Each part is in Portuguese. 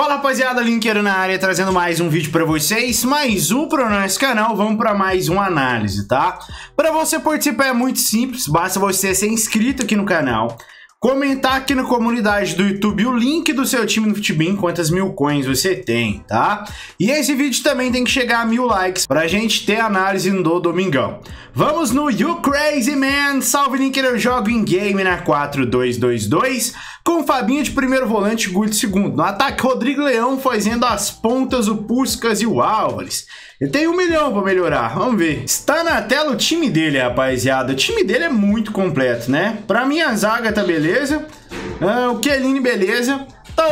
Fala rapaziada, Linkeiro na área, trazendo mais um vídeo pra vocês, mais um pro nosso canal, vamos pra mais uma análise, tá? Pra você participar é muito simples, basta você ser inscrito aqui no canal, comentar aqui na comunidade do YouTube o link do seu time no Futibin, quantas mil coins você tem, tá? E esse vídeo também tem que chegar a 1000 likes pra gente ter análise do domingão. Vamos no You Crazy Man, salve Linker, eu jogo em game na 4-2-2-2, com Fabinho de primeiro volante e Gui de segundo. No ataque, Rodrigo Leão fazendo as pontas, o Puskás e o Álvares. Ele tem 1 milhão pra melhorar, vamos ver. Está na tela o time dele, rapaziada. O time dele é muito completo, né? Pra mim a zaga tá beleza, o Chiellini beleza.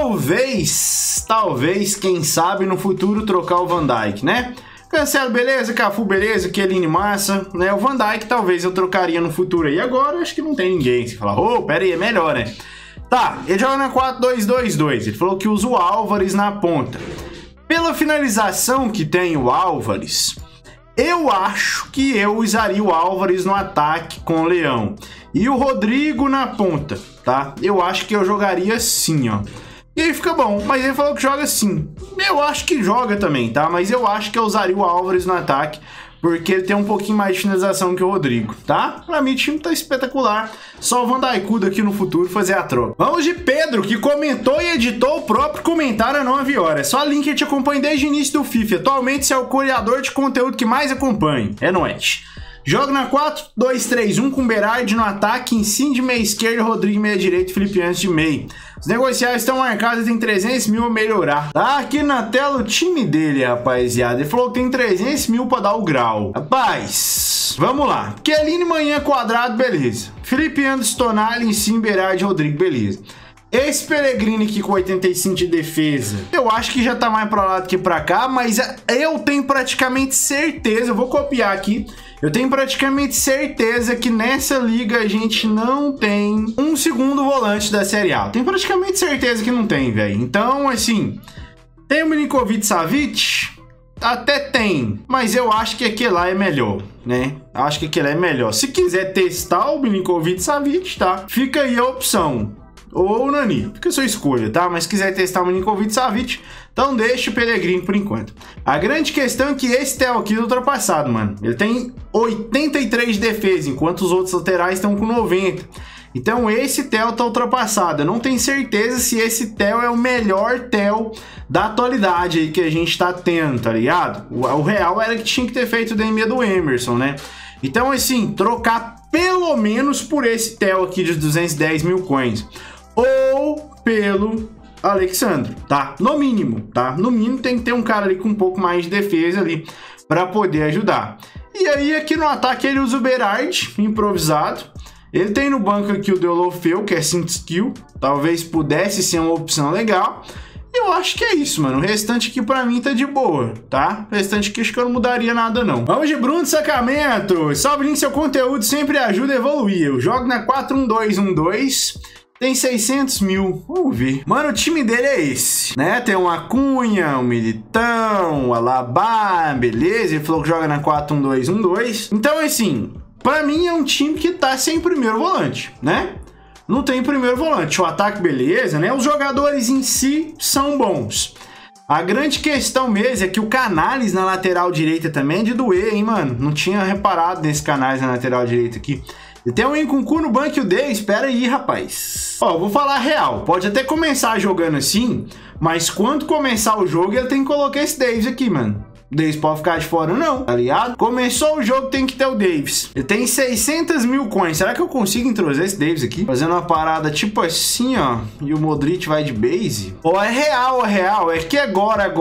Talvez, quem sabe no futuro trocar o Van Dijk, né? Cancelo beleza, Cafu beleza, Chiellini massa, né? O Van Dijk talvez eu trocaria no futuro aí. Agora acho que não tem ninguém. Você fala, ô, pera aí, é melhor, né? Tá, ele joga na 4-2-2-2. Ele falou que usa o Álvares na ponta. Pela finalização que tem o Álvares, eu acho que eu usaria o Álvares no ataque com o Leão. E o Rodrigo na ponta, tá? Eu acho que eu jogaria assim, ó. E aí fica bom, mas ele falou que joga assim. Eu acho que joga também, tá? Mas eu acho que eu usaria o Álvares no ataque, porque ele tem um pouquinho mais de finalização que o Rodrigo, tá? Pra mim o time tá espetacular. Só o Van Dijk aqui no futuro fazer a troca. Vamos de Pedro, que comentou e editou o próprio comentário a 9 horas. Só link que te acompanha desde o início do FIFA. Atualmente você é o criador de conteúdo que mais acompanha. É nóis. Joga na 4-2-3-1 com Berardi no ataque, em cima de meia esquerda, Rodrigo meia direita, Felipe Antes de meio. Os negociais estão marcados, tem 300 mil a melhorar. Tá aqui na tela o time dele, rapaziada. Ele falou que tem 300 mil pra dar o grau. Rapaz, vamos lá. Chiellini manhã quadrado, beleza. Felipe Antes, Tonali, em cima, Berardi, Rodrigo, beleza. Esse Pellegrini aqui com 85 de defesa, eu acho que já tá mais pra lá do que pra cá, mas eu tenho praticamente certeza, eu vou copiar aqui, eu tenho praticamente certeza que nessa liga a gente não tem um segundo volante da Série A. Tenho praticamente certeza que não tem, velho. Então, assim, tem o Milinkovic-Savic? Até tem, mas eu acho que aquele lá é melhor, né? Acho que aquele lá é melhor. Se quiser testar o Milinkovic-Savic, tá? Fica aí a opção. Ou o Nani, fica a sua escolha, tá? Mas se quiser testar o Milinkovic-Savic, então deixa o Pellegrini por enquanto. A grande questão é que esse Theo aqui é ultrapassado, mano. Ele tem 83 de defesa, enquanto os outros laterais estão com 90. Então esse Theo tá ultrapassado. Eu não tenho certeza se esse Theo é o melhor Theo da atualidade aí que a gente tá tendo, tá ligado? O real era que tinha que ter feito o DM do Emerson, né? Então assim, trocar pelo menos por esse Theo aqui de 210 mil coins. Ou pelo Alexandre, tá? No mínimo, tá? No mínimo tem que ter um cara ali com um pouco mais de defesa ali para poder ajudar. E aí aqui no ataque ele usa o Berardi, improvisado. Ele tem no banco aqui o Deulofeu, que é 5 skill. Talvez pudesse ser uma opção legal. Eu acho que é isso, mano. O restante aqui pra mim tá de boa, tá? O restante aqui acho que eu não mudaria nada, não. Vamos de Bruno de Sacramento. Salve, link, seu conteúdo sempre ajuda a evoluir. Eu jogo na 4-1-2-1-2. Tem 600 mil. Vamos ver. Mano, o time dele é esse, né? Tem um Acunha, um Militão, um Alaba, beleza? Ele falou que joga na 4-1-2-1-2. Então, assim, pra mim é um time que tá sem primeiro volante, né? Não tem primeiro volante. O ataque, beleza, né? Os jogadores em si são bons. A grande questão mesmo é que o Canales na lateral direita também é de doer, hein, mano? Não tinha reparado nesse Canales na lateral direita aqui. E tem o Nkunku no banco e o Day. Espera aí, rapaz. Ó, vou falar a real. Pode até começar jogando assim, mas quando começar o jogo, ele tem que colocar esse Davis aqui, mano. O Davis pode ficar de fora não, tá ligado? Começou o jogo, tem que ter o Davis. Ele tem 600 mil coins. Será que eu consigo entrosar esse Davis aqui? Fazendo uma parada tipo assim, ó. E o Modric vai de base. Ó, é real. É que agora,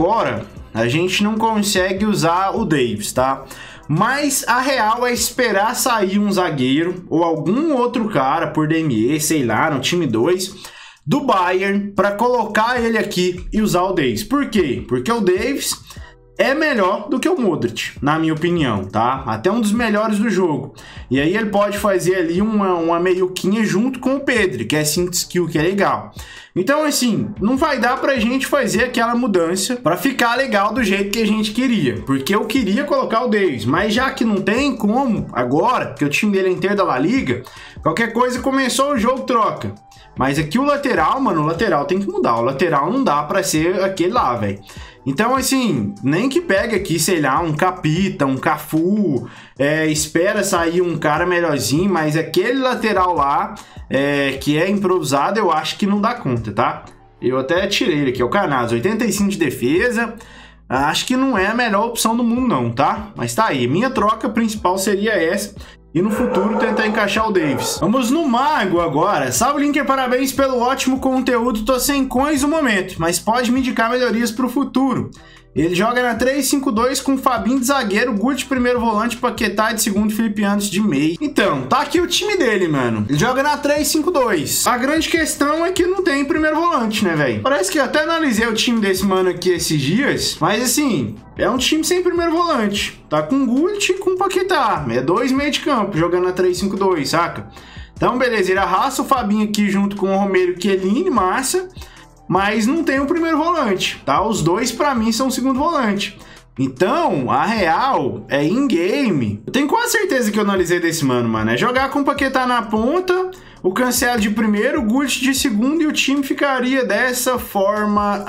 a gente não consegue usar o Davis, tá? Mas a real é esperar sair um zagueiro ou algum outro cara por DME, sei lá, no time 2 do Bayern, para colocar ele aqui e usar o Davis. Por quê? Porque o Davis é melhor do que o Modric, na minha opinião, tá? Até um dos melhores do jogo. E aí ele pode fazer ali uma meiuquinha junto com o Pedro, que é 5 skill, que é legal. Então, assim, não vai dar pra gente fazer aquela mudança pra ficar legal do jeito que a gente queria. Porque eu queria colocar o Davis, mas já que não tem como agora, porque o time dele é inteiro da La Liga, qualquer coisa começou o jogo, troca. Mas aqui o lateral, mano, o lateral tem que mudar. O lateral não dá pra ser aquele lá, velho. Então, assim, nem que pegue aqui, sei lá, um Capita, um Cafu, espera sair um cara melhorzinho, mas aquele lateral lá, que é improvisado, eu acho que não dá conta, tá? Eu até tirei ele aqui, é o Canazzo, 85 de defesa, acho que não é a melhor opção do mundo não, tá? Mas tá aí, minha troca principal seria essa. E no futuro tentar encaixar o Davis. Vamos no Mago agora. Salve, Linker, parabéns pelo ótimo conteúdo. Tô sem coins no momento, mas pode me indicar melhorias pro futuro. Ele joga na 3-5-2 com Fabinho de zagueiro, Guti primeiro volante, Paquetá de segundo, Felipe Anderson de meio. Então, tá aqui o time dele, mano. Ele joga na 3-5-2. A grande questão é que não tem primeiro volante, né, velho? Parece que eu até analisei o time desse mano aqui esses dias, mas assim, é um time sem primeiro volante. Tá com Guti e com Paquetá. É 2 meio de campo, jogando na 3-5-2, saca? Então, beleza, ele arrasta o Fabinho aqui junto com o Romero, Chiellini, massa. Mas não tem o primeiro volante, tá? Os dois, pra mim, são o segundo volante. Então, a real é in-game. Eu tenho quase certeza que eu analisei desse mano, é jogar com o Paquetá na ponta, o Cancelo de primeiro, o Guti de segundo e o time ficaria dessa forma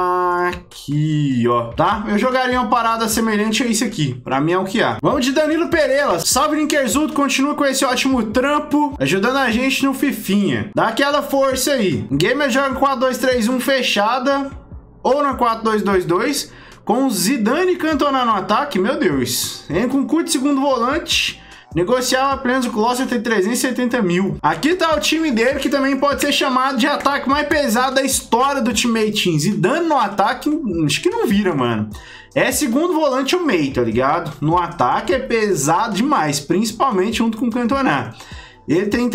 aqui, ó, tá? Eu jogaria uma parada semelhante a isso aqui. Pra mim é o que há. Vamos de Danilo Pereira. Salve, Linkerzudo. Continua com esse ótimo trampo, ajudando a gente no Fifinha. Dá aquela força aí. Em game eu jogo 4-2-3-1 fechada ou na 4-2-2-2 com Zidane e Cantona no ataque. Meu Deus. Vem com Couto de segundo volante. Negociava plenos, o Colossus tem 370 mil. Aqui tá o time dele, que também pode ser chamado de ataque mais pesado da história do Ultimate Team. Zidane no ataque, acho que não vira, mano. É segundo volante o meio, tá ligado? No ataque é pesado demais, principalmente junto com o Cantona. Ele tem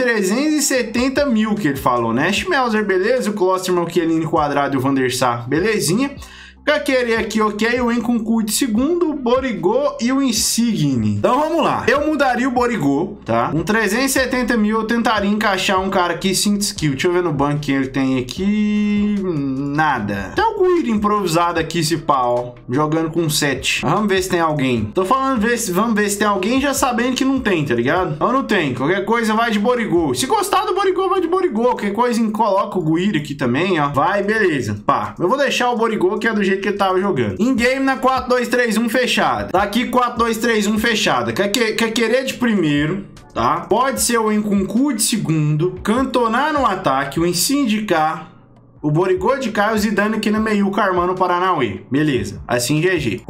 370 mil, que ele falou, né? Schmelzer, beleza. O Klosterman, o Chiellini quadrado e o Van der Sar, belezinha. Caquerê aqui, ok, o Nkunku de segundo, o Borigô e o Insigne. Então vamos lá, eu mudaria o Borigô, tá? Um 370 mil eu tentaria encaixar um cara aqui 5 skill. Deixa eu ver no banco que ele tem aqui. Nada. Até o Guiri improvisado aqui, esse pau, jogando com 7. Vamos ver se tem alguém. Tô falando, vamos ver se tem alguém já sabendo que não tem, tá ligado? Ou não tem, qualquer coisa vai de Borigô. Se gostar do Borigô, vai de Borigô. Qualquer coisa coloca o Guiri aqui também, ó. Vai, beleza. Pá, eu vou deixar o Borigô, que é do jeito que ele tava jogando. Em game na 4-2-3-1 fechada. Tá aqui 4-2-3-1 fechada. Quer querer de primeiro, tá? Pode ser o Nkunku de segundo, Cantona no ataque, o Insigne de cá, o Borigô de cá e o Zidane aqui no meio, o Carmano Paranauê. Beleza. Assim, GG.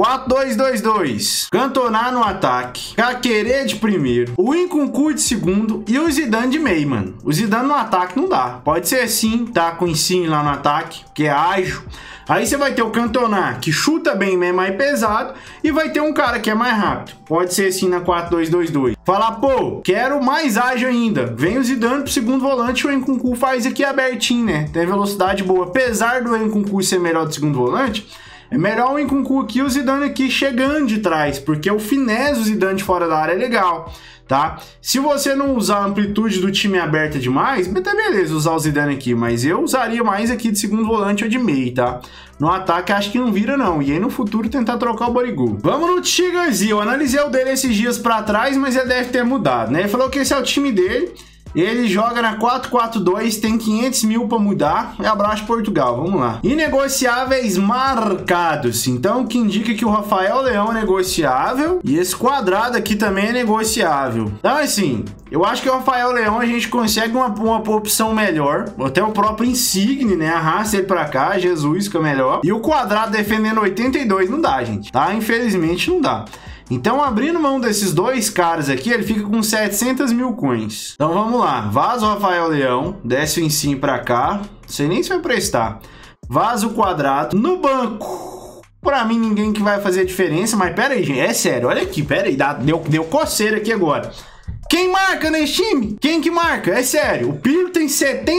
4-2-2-2. Cantona no ataque. Caquerê de primeiro. O Nkunku de segundo e o Zidane de meio, mano. O Zidane no ataque não dá. Pode ser assim, tá? Com o Insigne lá no ataque, que é ágil. Aí você vai ter o Cantona, que chuta bem, é mais pesado, e vai ter um cara que é mais rápido. Pode ser assim na 4-2-2-2. Falar, pô, quero mais ágil ainda. Vem o Zidane pro segundo volante, o Nkunku faz aqui abertinho, né? Tem velocidade boa. Apesar do Nkunku ser melhor do segundo volante, é melhor o Nkunku aqui e o Zidane aqui chegando de trás, porque o finesse do Zidane de fora da área é legal, tá? Se você não usar a amplitude do time aberta demais, até beleza usar o Zidane aqui, mas eu usaria mais aqui de segundo volante ou de meio, tá? No ataque acho que não vira não, e aí no futuro tentar trocar o Borigô. Vamos no Tigazi, eu analisei o dele esses dias pra trás, mas ele deve ter mudado, né? Ele falou que esse é o time dele. Ele joga na 4-4-2, tem 500 mil para mudar. E abraço Portugal, vamos lá. Inegociáveis marcados. Então, que indica que o Rafael Leão é negociável. E esse quadrado aqui também é negociável. Então, assim, eu acho que o Rafael Leão a gente consegue uma opção melhor. Até o próprio Insigne, né? Arrasta ele para cá, Jesus fica melhor. E o quadrado defendendo 82 não dá, gente. Tá? Infelizmente não dá. Então, abrindo mão desses dois caras aqui, ele fica com 700 mil coins. Então, vamos lá. Vaza o Rafael Leão. Desce o Insigne pra cá. Não sei nem se vai prestar. Vaza o quadrado. No banco. Pra mim, ninguém que vai fazer diferença. Mas pera aí, gente. É sério. Olha aqui. Pera aí. Deu coceira aqui agora. Quem marca nesse time? Quem que marca? É sério. O Pirlo tem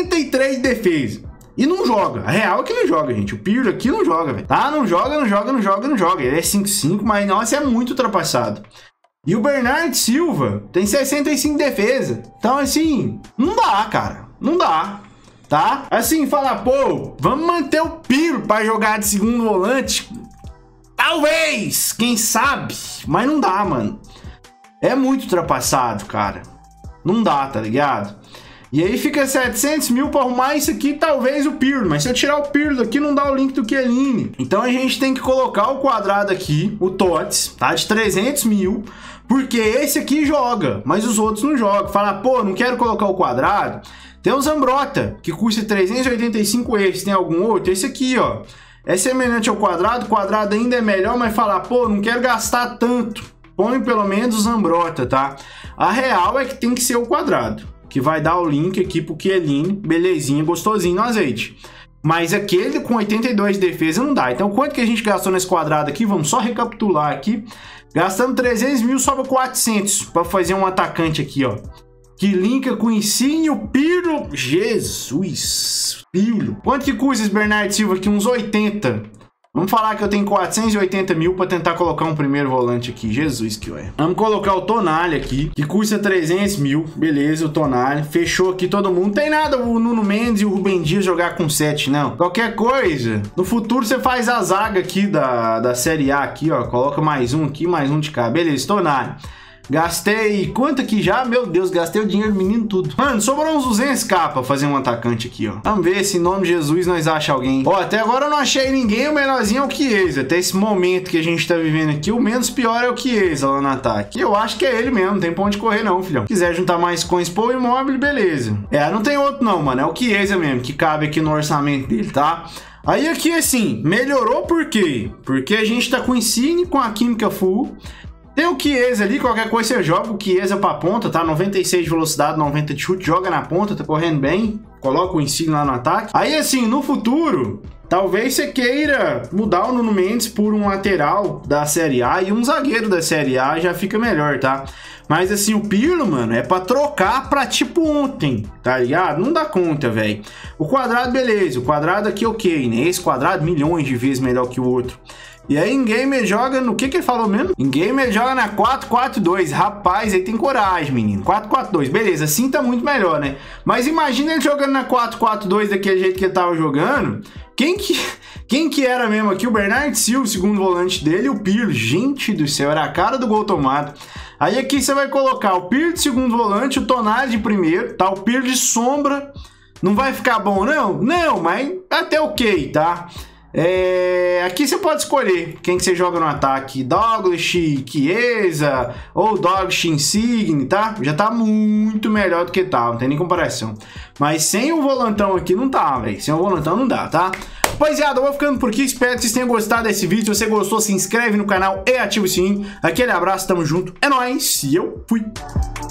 73 de defesa. E não joga. A real é que ele joga, gente. O Pirlo aqui não joga, velho. Tá? Não joga. Ele é 5-5, mas nossa, é muito ultrapassado. E o Bernardo Silva tem 65 de defesa. Então, assim, não dá, cara. Não dá. tá? Assim, falar, pô, vamos manter o Pirlo pra jogar de segundo volante? Talvez, quem sabe? Mas não dá, mano. É muito ultrapassado, cara. Não dá, tá ligado? E aí fica 700 mil pra arrumar isso aqui, talvez o Pirlo. Mas se eu tirar o Pirlo daqui, não dá o link do Chiellini. Então a gente tem que colocar o quadrado aqui, o Tots, tá? De 300 mil. Porque esse aqui joga, mas os outros não jogam. Fala, pô, não quero colocar o quadrado. Tem o Zambrotta, que custa 385 euros. Tem algum outro? Esse aqui, ó. É semelhante ao quadrado. O quadrado ainda é melhor, mas falar, pô, não quero gastar tanto. Põe pelo menos o Zambrotta, tá? A real é que tem que ser o quadrado, que vai dar o link aqui pro Chiellini, belezinha, gostosinho no azeite. Mas aquele com 82 de defesa não dá. Então quanto que a gente gastou nesse quadrado aqui? Vamos só recapitular aqui. Gastamos 300 mil, sobra 400 para fazer um atacante aqui, ó. Que linka com o Insigne, o Pirlo. Jesus, Pirlo. Quanto que custa esse Bernardo Silva aqui? Uns 80. Vamos falar que eu tenho 480 mil para tentar colocar um primeiro volante aqui. Jesus, que ué. Vamos colocar o Tonali aqui, que custa 300 mil. Beleza, o Tonali. Fechou aqui todo mundo. Tem nada o Nuno Mendes e o Rubem Dias jogar com 7, não. Qualquer coisa, no futuro você faz a zaga aqui da Série A aqui, ó. Coloca mais um aqui, mais um de cá. Beleza, Tonali. Gastei quanto aqui já? Meu Deus, gastei o dinheiro do menino tudo. Mano, sobrou uns 200k pra fazer um atacante aqui, ó. Vamos ver se em nome de Jesus nós achamos alguém. Ó, até agora eu não achei ninguém. O melhorzinho é o Chiesa. Até esse momento que a gente tá vivendo aqui, o menos pior é o Chiesa lá no ataque. Eu acho que é ele mesmo, não tem pra onde correr não, filhão. Se quiser juntar mais coins pro Immobile, beleza. É, não tem outro não, mano. É o Chiesa mesmo, que cabe aqui no orçamento dele, tá? Aí aqui, assim, melhorou por quê? Porque a gente tá com o Insigne, com a química full. Tem o Chiesa ali, qualquer coisa você joga o Chiesa pra ponta, tá? 96 de velocidade, 90 de chute, joga na ponta, tá correndo bem. Coloca o Insigne lá no ataque. Aí assim, no futuro, talvez você queira mudar o Nuno Mendes por um lateral da Série A e um zagueiro da Série A já fica melhor, tá? Mas assim, o Pirlo, mano, é pra trocar pra tipo ontem, tá ligado? Não dá conta, velho. O quadrado, beleza. O quadrado aqui, ok, né? Esse quadrado, milhões de vezes melhor que o outro. E aí, em game ele joga no que ele falou mesmo? Em game ele joga na 4-4-2. Rapaz, aí tem coragem, menino. 4-4-2. Beleza, assim tá muito melhor, né? Mas imagina ele jogando na 4-4-2 daquele jeito que ele tava jogando. Quem que era mesmo aqui? O Bernardo Silva, segundo volante dele, e o Pirlo. Gente do céu, era a cara do gol tomado. Aí aqui você vai colocar o Pirlo de segundo volante, o Tonali de primeiro, tá? O Pirlo de sombra. Não vai ficar bom, não? Não, mas até ok, tá? Aqui você pode escolher quem que você joga no ataque, Douglas, Chiesa ou Douglas, Insigne, tá? Já tá muito melhor do que tá, não tem nem comparação. Mas sem o volantão aqui não tá, velho. Sem o volantão não dá, tá? Rapaziada, eu vou ficando por aqui, espero que vocês tenham gostado desse vídeo. Se você gostou, se inscreve no canal e ativa o sininho. Aquele abraço, tamo junto, é nóis, e eu fui!